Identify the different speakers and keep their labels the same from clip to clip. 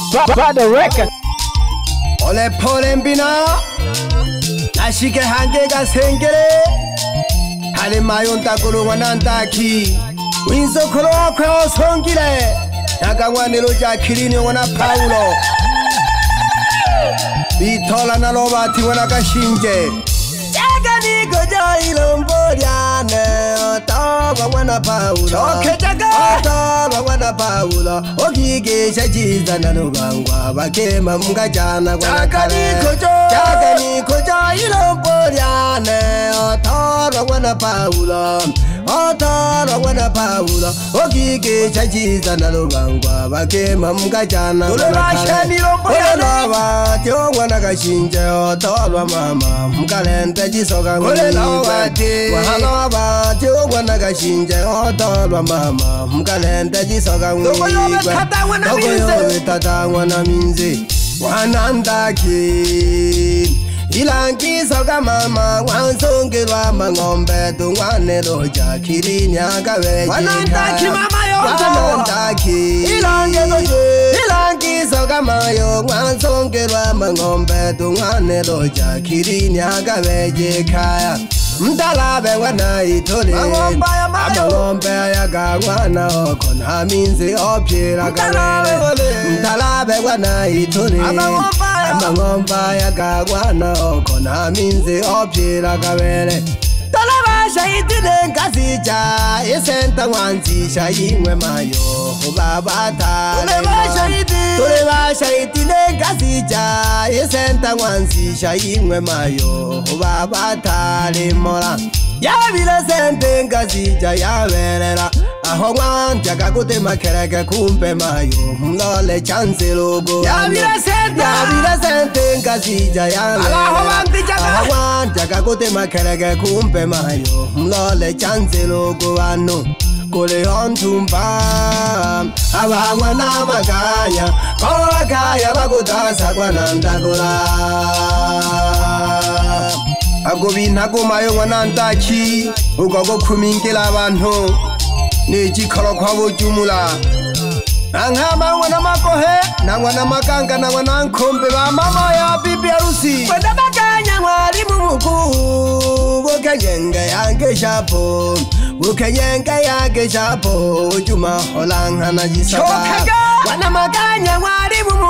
Speaker 1: Bado record.
Speaker 2: Ole pole mbina nashike hangega sengere hale mayonta kulungwa nantaki winzo kolo kwe osongile nakangwanilo jakilini wana Paulo bitola na lobati wana kashinje jaga niko jailo mboriane otoba wana Paulo choke jaga otoba wana Paulo okigesha jiza na lubangwa bakema mungajana wana kale jaga niko jailo mboriane otoba wana Paulo otoba wana Paulo okigesha jiza na lubangwa bakema mungajana wana kale olaba tyo wana kashinje otoba mama mkalente jisoga ngwite wahalaba tyo wana kashinje otoba mama mkalente jisoga ngwite dogoyo tata wana minze wanandaki ilangi soga mama wansongirwa mangombe tungwane roja kirinya kaweje wanandaki mama yo wanandaki ilangi soga mayo wansongirwa mangombe tungwane roja kirinya kaweje kaya mdalabe wana itole amangombe yaga wana okona minze opyera kawele mdalabe wana itole amangombe yaga wana okona minze opyera kawele talabasha itile nkazija isenta wanzisha imwe mayo babata tulebasha itile nkazija isenta wanzisha imwe mayo babata limora yabile sente nkazija yaberera aho mwantyaga gutema kereke kumpe mayo mlole chance logo yabile sente nkazija yaberera aho mwantyaga gutema kereke kumpe mayo mlole chance logo wano kule ontumba abangwa namaganya kawakaya bakutasa kwanandakula agobintago mayo wanantaki ugogo kumingila abantu nijikolo kwa bujumula Angama wana makohe nangwa na makanga nangwa na nkombe ba mama ya bibi harusi kwenda bakanya mwalimu mkuu bukenyenge yange shapo bukenyenge yange shapo juma holanga na jisaba wana makanya mwalimu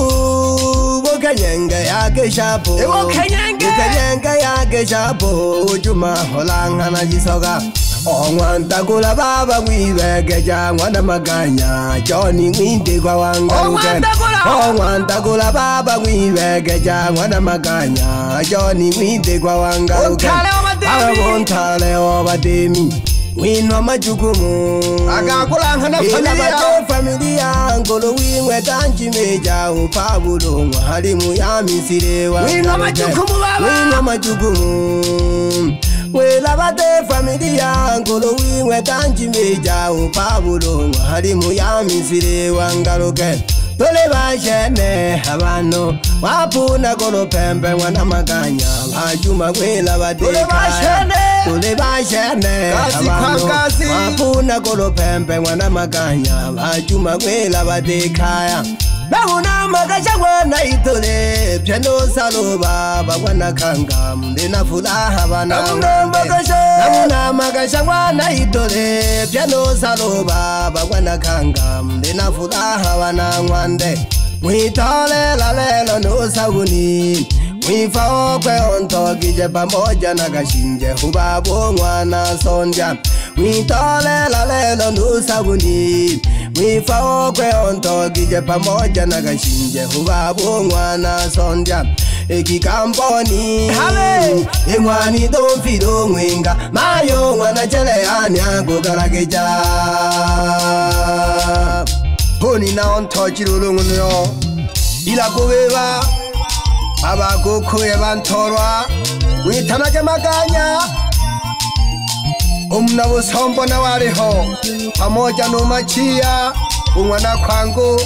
Speaker 2: mkuu bukenyenge yange shapo bukenyenge yange shapo juma holanga na jisoga Ongwanta kula baba mwibegeja mwana maganya Johnny mwinde kwa wangaruke Ongwanta kula baba mwibegeja mwana maganya Johnny mwinde kwa wangaruke Abontale obademi Winwa majukumu Agakula na familia Ngolo wimwe tanchi meja Upabulo halimu ya misirewa Winwa majukumu baba Winwa majukumu Wela bate familia ngolo wimwe tanchi meja upabulo halimu ya misire wangaruke tole bashene abano wapuna kolo pembe wana maganya bajuma wela bate tole bashene abano wapuna kolo pembe wana maganya bajuma wela bate kaya Bahuna magasha wana itole piano saloba bagwana kanga mdena fulaha bana Bahuna magasha wana itole piano saloba bagwana kanga mdena fulaha bana ngwande Mwitole lalelo no sabuni Mwifa okwe onto kije pamoja na kashinje hubabo mwana sonja Mwitole lalelo no sabuni Mwifa okwe onto kije pamoja na kashinje hubabo mwana sonja Eki kamponi Imwani domfido mwenga Mayo mwana chele anyango garageja Honi na onto chirulungu nyo Ila kubeba Abagukuye bantorwa Mwitanaje maganya Umna busombo na wariho Pamoja numachia Umwana kwangu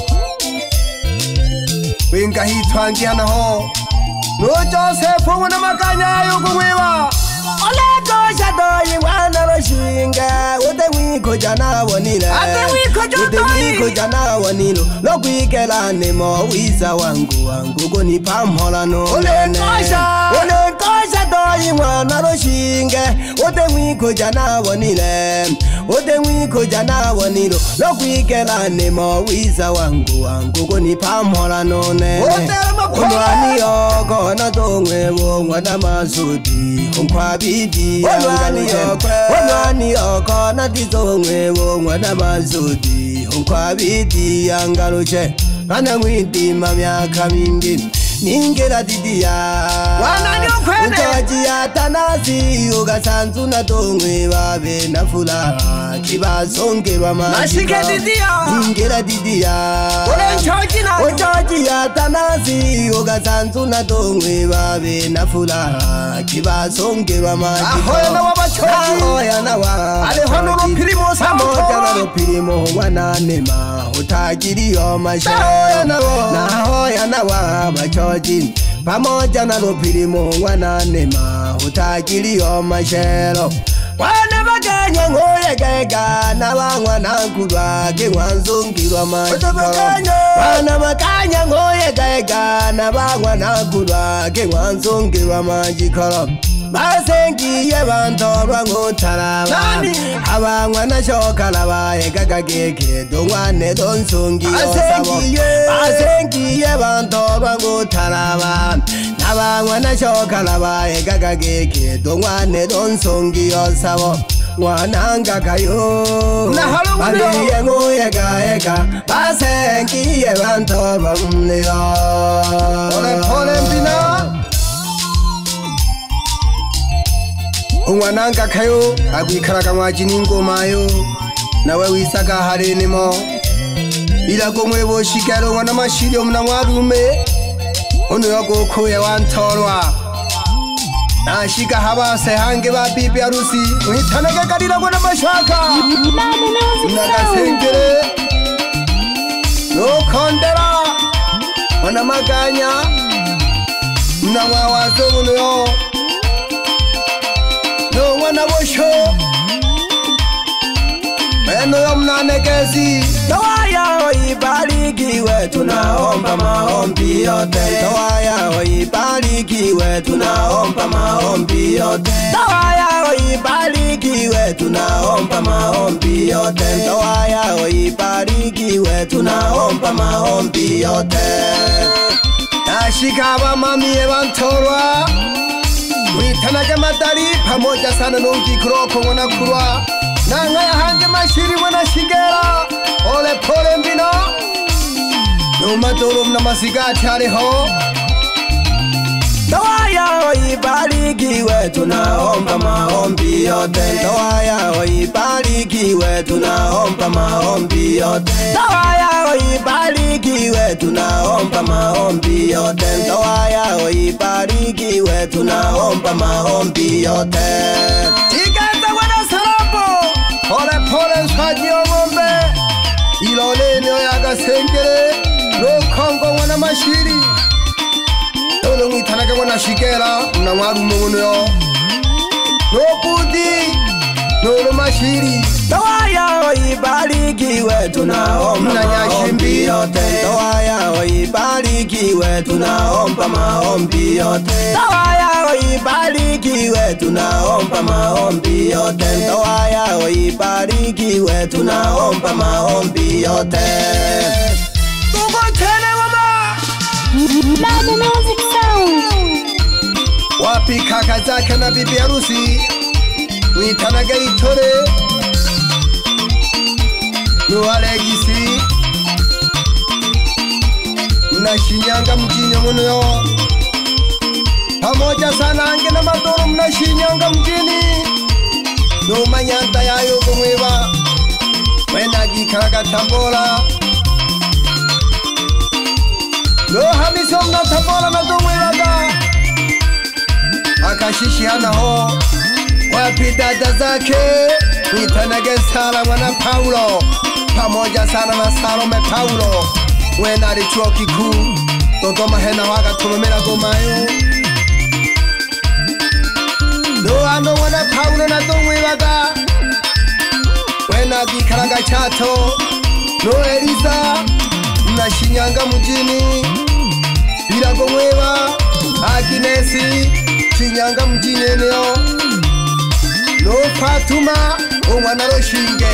Speaker 2: Winga hitwangiana ho No Joseph umwana maganya yuko mwiba Ole doi wana bashinga Ute wiko jana bonile Ute wiko jana wanilo lokwikela nemo wiza wangu kunipa mholano olenkosha doi mwana roshinge odemwiko jana wanilo lokwikela nemo wiza wangu kunipa mholano ne onwani yoko na tongwewo mwana masudi kwa bibi onwani yoko na tizongwewo mwana masudi kwa bibi yangaluche ana mwiti mamyaka mingi ningera didia ukaji ya tanasi ugasanzu na tongwe babe na fula kibasonge bamashike didia ningera didia ukaji ya tanasi ugasanzu na tongwe babe na fula kibasonge bamashike ahoya na wa alehano ropirimo samoja na ropirimo wananema utagiri yo mashaya na hoya na wa bachoji pamoja na ropirimo wananema utagiri yo mashero wana baganya ngoye gega na bangwa na kurwa ke mwanzungirwa mashero wana baganya ngoye gega na bangwa na kurwa ke mwanzungirwa mashero basengiye bantorwa ngotaraba abangwa na shokala baye gagageke dongwane donsongiyo sabo basengiye bantorwa ngotaraba abangwa na shokala baye gagageke dongwane donsongiyo sabo mwananga kayo baliye ngoye gaeka basengiye bantorwa mniyo ole mpina Umwananga kayo agwikaraga mwajini ngoma yo nawe wisaka harenemo Ilako mwebo shikaro mwana mashiri omuna mwarume Ono yagoko ya wantorwa Nashika habase hange ba bibi harusi Mwitanage karira mwana mashaka Nagasengere Nokondera Mwana maganya Muna mwawazo uno yo No wana bosho Eno yomnane kesi Tawaya oibarikiwe tunaomba maombi yote Tawaya oibarikiwe tunaomba maombi yote Tawaya oibarikiwe tunaomba maombi yote Tawaya oibarikiwe tunaomba maombi yote Nashika bamamie bantorwa Mwitanaga madari pamoja sana nungi kuroko mwana kurwa Nanga ya hange mashiri mwana shigera Ole pole mbino Numaturu mna masigati hariho Tawaya oibarikiwe tunaomba maombi yote Tawaya oibarikiwe tunaomba maombi yote Tawaya oibarikiwe tunaomba maombi yote Tawaya oibarikiwe tunaomba maombi yote Chikata wana sarapo Pole pole nswaji ng'ombe Ilole nyo yaga sengere Lokongo wana mashiri Tolo mwitanaga wana shigera Muna mwaru mungu yo Nopudi Nolo mashiri Tawaya oibarikiwe tunaomba maombi yote Tawaya oibarikiwe tunaomba maombi yote Tawaya oibarikiwe tunaomba maombi yote Tawaya oibarikiwe tunaomba maombi yote Tuko tene mama
Speaker 1: Bado Music Sound
Speaker 2: Wapi kaka zake na bibi harusi Mwitanaga itore Nuwalegisi na Shinyanga mjini muno pamoja sana ange na Madoro mna Shinyanga mjini Numanyanta yayo kumwiba Wena gikaraga Tabora Hamiso mna Tabora na dumwibaga Akashishi hana ho Wapi dada zake Mwitanage Sara mwana Paulo pamoja sana na Salome Paulo Wena ali chuo kikuu Dodoma hena waga tulumela gomayo Ano mwana Paulo na dumwibaga Wena gikaraga Chato no Elisa na Shinyanga mjini bila kumweba Aginesi Shinyanga mjini leo no Fatuma umwana Roshinge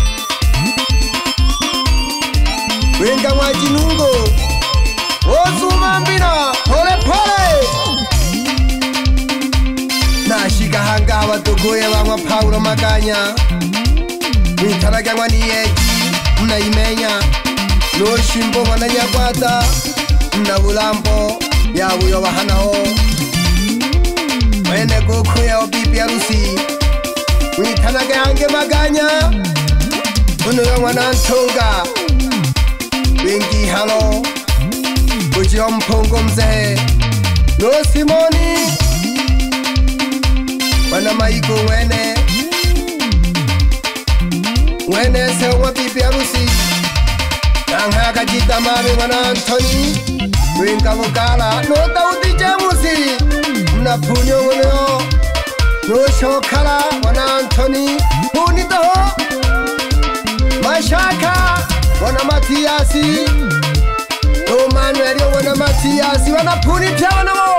Speaker 2: wenga mwajinungo ozuma mbina pole pole nashika hanga abatugoye bamwa Paulo Maganya Mitaragwa niyeji mnaimenya no shimbo mwana Nyagwata na bulambo ya buyo bahanaho mwene goko ya bibi harusi Mitanaga hange Maganya uno ya mwana Ntonga Bengi halo Ujio mpongo mzehe no Simoni wana Maiko mwene sewa bibi harusi Nangha kajita mami wana Anthony Wenga Mugala no Daudi Jamusi Mna punyo mweo no Shokala wana Anthony Punito Mashaka wana Matiasi no Manuel wana Matiasi wana Punita wana mo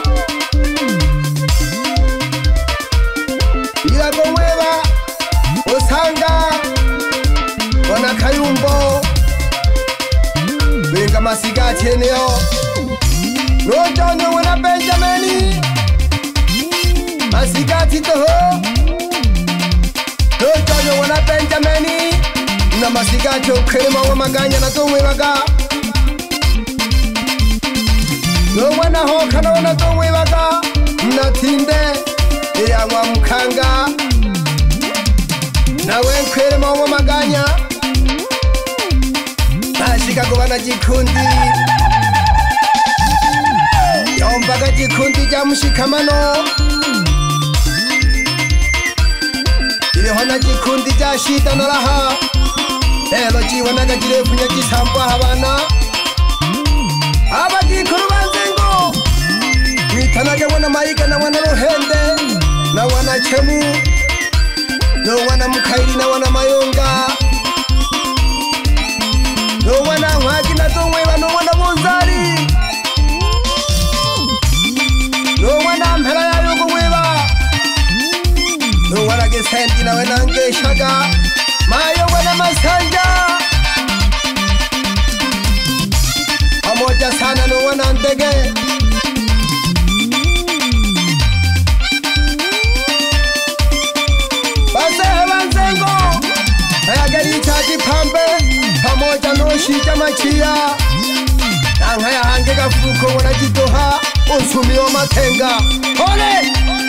Speaker 2: ila kumweba Osanga wana Kayumbo Wenga Masigati eneo no Jonyo wana Benjamini Masigati toho no Jonyo wana Benjamini na Masigati okrema wa Maganya na Tomwebaga no wana Hokana wana Tomwebaga na Tinde ya mwa Mkanga na wenkwelema wa Maganya nashika kubana jikundi yombaga jikundi ja mushikamano ilihona jikundi ja shida na raha elo jiwanaga jirefunya jisambwa habana abajikuru banzengo Mitanaga wana Maiga na wana Ruhende na wana Chemu no wana Mukairi na wana Mayonga no wana Mwagi na Tomweba no wana Bunzari no wana Mpera ya Yugumweba no wana Gesenti na wana Ngeshaga Mayo wana Masanja pamoja sana no wana Ndege Ayageri chaji pambe pamoja no shija machia Nangaya hange gafuko wana jitoha Unsumi wa matenga Hole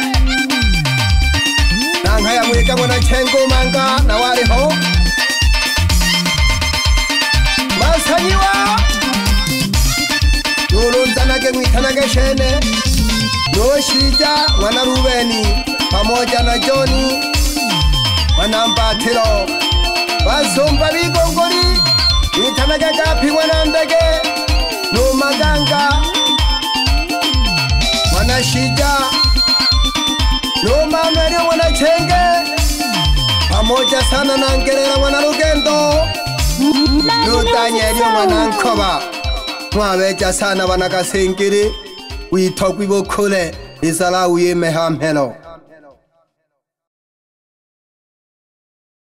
Speaker 2: Nangaya mweka wana chengo manga na wale ho Masanyiwa Nulunzanage mwitanage shene No shija wana Rubeni pamoja na Joni wana Mbatiro Basomba bigongori Mitanaga gapi wana Ndege no Maganga wana Shija no Manuel wana Chenge pamoja sana na Ngerera wana Rugendo no Daniel wana Nkoba mwabeja sana wana Kasengiri witogwi bokole izala uyemeha mpelo